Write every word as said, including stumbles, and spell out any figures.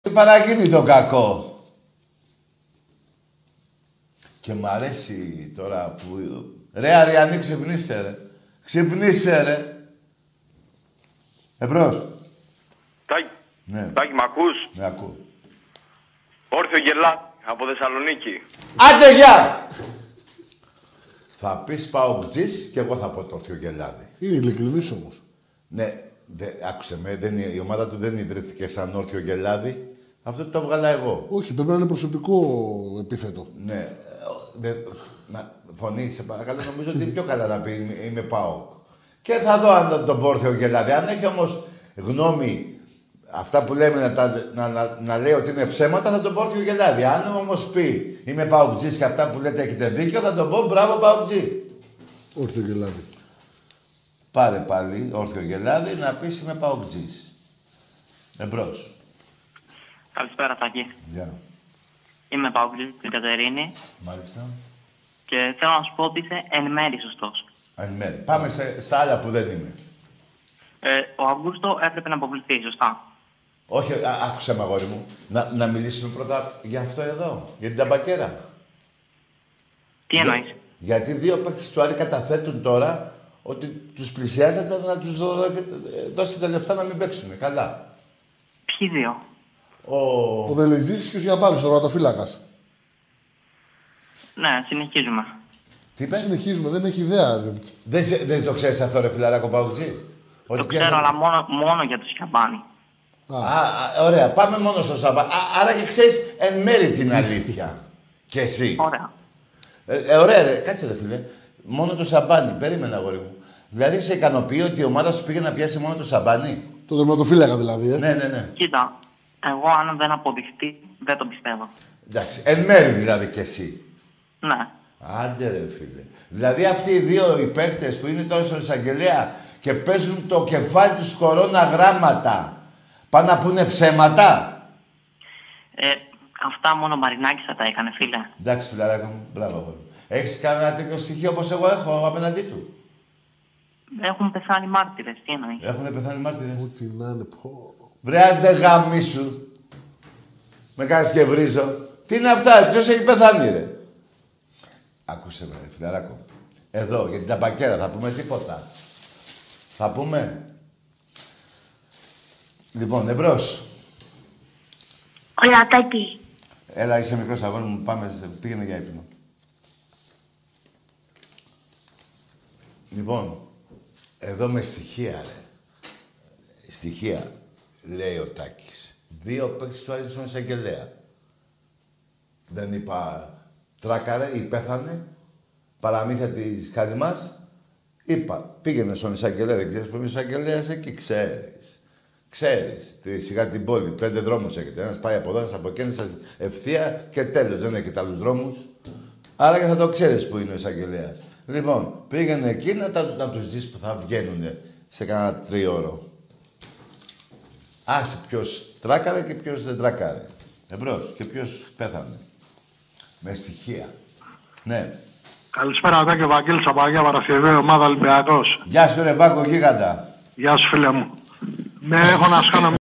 παραγίνει το κακό. Και μ' αρέσει τώρα που... Ρε Αριανή, ξυπνήστε ρε. Ξυπνήστε ρε. Εμπρός. Τάκη, ναι. Τάκη, μ' ακούς? Με ακούω. Όρθιο Γελάδη, από Θεσσαλονίκη. Άντε, γεια! Θα πεις Παοκτζής και εγώ θα πω το Όρθιο Γελάδη. Είναι ειλικρινής όμως. Ναι, δε, άκουσε με, δεν, η ομάδα του δεν ιδρύθηκε σαν Όρθιο Γελάδη. Αυτό το έβγαλα εγώ. Όχι, πρέπει να είναι προσωπικό επίθετο. Ναι. Δε, να, φωνή, σε παρακαλώ, νομίζω ότι είναι πιο καλά να πει είμαι, είμαι ΠΑΟΚ. Και θα δω αν τον πω Όρθιο Γελάδη. Αν έχει όμως γνώμη αυτά που λέμε να, τα, να, να, να λέει ότι είναι ψέματα, θα τον πω Όρθιο Γελάδη. Αν όμως πει είμαι Παοκτζής και αυτά που λέτε έχετε δίκιο, θα τον πω μπράβο Παοκτζή. Όρθιο Γελάδη. Πάρε πάλι Όρθιο Γελάδη να πεις είμαι Παοκτζής. Εμπρός. Καλησπέρα, Τάκη. Γεια. Είμαι Παοκτζής στην Κατερίνη. Μάλιστα. Και θέλω να σου πω ότι είσαι εν μέρη σωστός. Εν μέρη. Πάμε σε, σε άλλα που δεν είμαι. Ε, ο Αύγουστο έπρεπε να αποβληθεί, σωστά. Όχι, α, άκουσε με, αγόρι μου. Να, να μιλήσουμε πρώτα για αυτό εδώ, για την ταμπακέρα. Τι εννοείς? Για, γιατί δύο παίκτες του Άρη καταθέτουν τώρα ότι τους πλησιάζετε να τους δω, δώσετε λεφτά να μην παίξουν. Καλά. Ποιοι δύο? Ο, ο Δελεζής και ο Σιαμπάνης, ο ροατοφύλακας. Ναι, συνεχίζουμε. Τι είπες? Συνεχίζουμε, δεν έχει ιδέα. Δεν, δεν το ξέρεις αυτό, ρε φιλαράκο Παουτζή? Το ξέρω, αλλά μόνο, μόνο για το Σιαμπάνη. Α, α, ωραία, πάμε μόνο στο Σαμπάνι. Άρα και ξέρεις εν μέρη την αλήθεια. Και εσύ. Ωραία. Ε, ε, ωραία, ρε, κάτσε ρε φίλε. Μόνο το Σαμπάνι, περίμενε αγόρι μου. Δηλαδή σε ικανοποιεί ότι η ομάδα σου πήγε να πιάσει μόνο το Σαμπάνι? Το δερματοφύλακα δηλαδή, ε. Ναι, ναι, ναι. Κοίτα, εγώ αν δεν αποδειχτεί, δεν το πιστεύω. Εντάξει, εν μέρη δηλαδή κι εσύ. Ναι. Άντε ρε φίλε. Δηλαδή αυτοί οι δύο οι παίκτες που είναι τώρα στον εισαγγελέα και παίζουν το κεφάλι τους κορώνα γράμματα, πάνε να πούνε ψέματα? Ε, αυτά μόνο ο Μαρινάκης θα τα έκανε, φίλε. Εντάξει, φιλαράκο μου, μπράβο αγόρι. Έχεις κανένα τέτοιο στοιχείο όπως εγώ έχω απέναντί του? Έχουν πεθάνει μάρτυρες, τι εννοείς? Έχουνε πεθάνει μάρτυρες. Ό,τι να είναι, πω. Βρε άντε γαμίσου. Με κάνεις και βρίζω. Τι είναι αυτά, ποιος έχει πεθάνει ρε? Άκουσε με, φιλαράκο. Εδώ, για την ταμπακέρα, θα πούμε τίποτα? Θα πούμε. Λοιπόν, εμπρός. Όλα, Τάκη. Έλα, είσαι μικρός αγόρι μου, πάμε, πήγαινε για ύπνο. Λοιπόν, εδώ με στοιχεία, ρε. Στοιχεία, λέει ο Τάκης. Δύο παίκτες του Άρη στον εισαγγελέα. Δεν είπα τράκαρε ή πέθανε, παραμύθια της Καλυμάς. Είπα, πήγαινε στον εισαγγελέα, δεν ξέρεις που είναι ο εισαγγελέας εκεί, ξέρεις. Ξέρεις, τη, σιγά την πόλη, πέντε δρόμους έχετε. Ένας πάει από εδώ, ένας από εκεί, ένας ευθεία και τέλος, δεν έχετε άλλους δρόμους. Άρα και θα το ξέρεις που είναι ο εισαγγελέας. Λοιπόν, πήγαινε εκεί να, τα, να τους δεις που θα βγαίνουν σε κανένα τριώρο. Άσε ποιος τράκαρε και ποιος δεν τράκαρε. Εμπρός, και ποιος πέθανε. Με στοιχεία. Ναι. Καλησπέρα, Τάκη, ο Βαγγέλης από Αγία Παρασκευή, ομάδα Ολυμπιακός. Γεια σου ρε Βάκο γίγαντα. Γεια σου, φίλε μου. Ναι, έχω να σου κάνω